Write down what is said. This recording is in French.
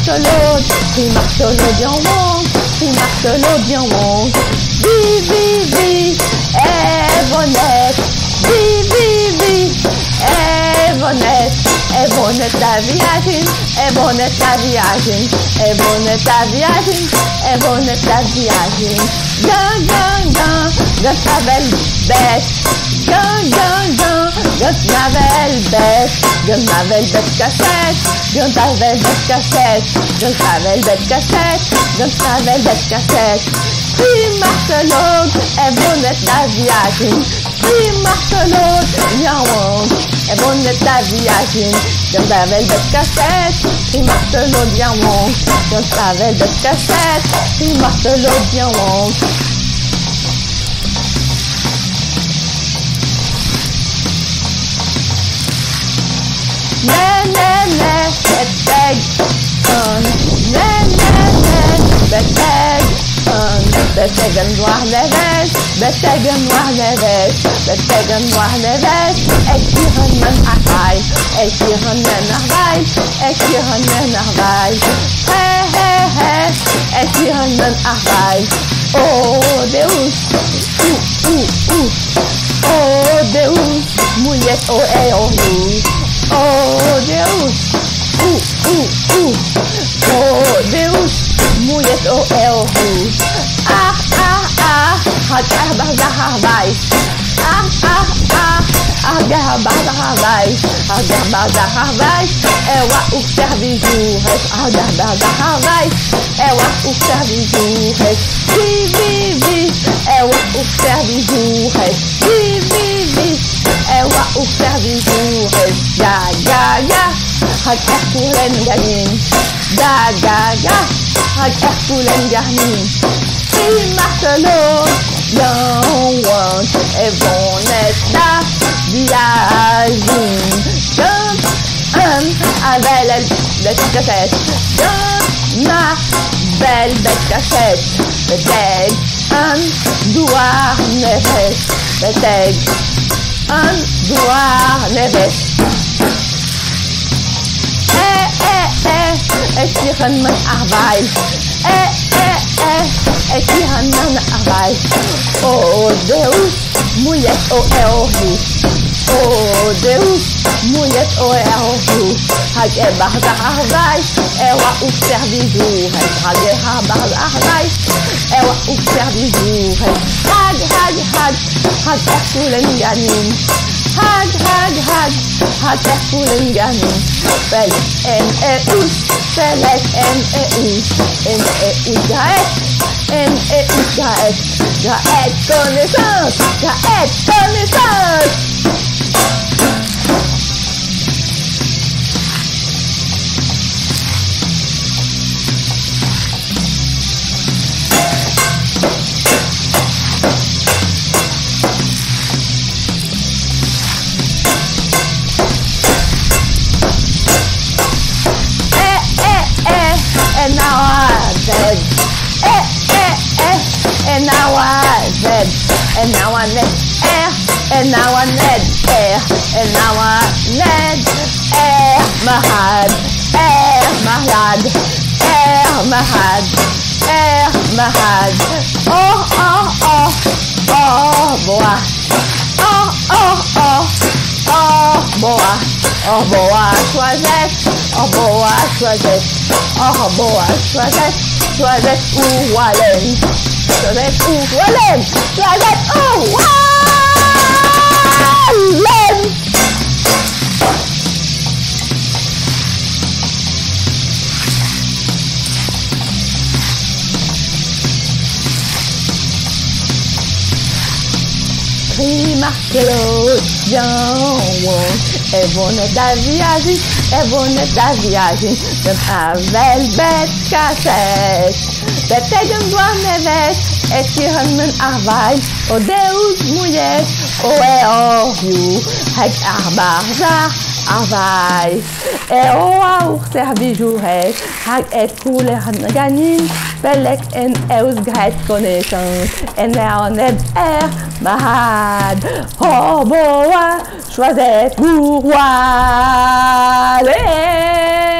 martelot, qui martelot bien wong, qui martelot bien wong. Vi, Evonette, vi, Evonette la viagem, Evonette la viagem, Evonette la viagem, Evonette la viagem. Gan, travel bête, gan, travel bête cassette, gan travel bête cassette, gan travel bête cassette, gan travel bête cassette. Qui martelot, Evonette la viagem, qui martelot, bien wong, Evonette la viagem, gan travel bête cassette, qui martelot bien wong, gan travel bête cassette, qui martelot bien wong. Betegen noir neves, betegen noir neves, betegen noir neves, ekiren men achai, ekiren men achai, ekiren men achai, ekiren men achai. Oh Deus, oh Deus, mulher oh oh Deus, oh Deus, mulher oh Ela o serviço, ela o serviço, vive, ela o serviço, vive, ela o serviço, gaga, hacker pulen ganin, gaga, hacker pulen ganin. Qui martelot, bien wong, Evonette la viagem. Avec la bête cassette, dans ma belle bête cassette, peut-être un doigt neves, peut-être un doigt neves. Ekiren men arbeit, ekiren men arbeit. Oh Deus, mulher oh Deus, mulher oh Hage barda arbeit, ela o serviço, hage barda arbeit, ela o serviço, hage pulen ganin, hage pulen ganin. Felek Gaët connaissance. And now I need air, and now I need air, and now I need air, Mahad, boa, choisette, ou Wallen. Qui martelot, bien wong, Evonette la viagem, avec bête cassette, betegen doar neves, ekiren men arbeit, o Deus mulher, o hag arbarza, arbeit, o serviço hag couleur ganin, belek en eusgret connaissance, en ned Mahad, boa, choisette, bourrois,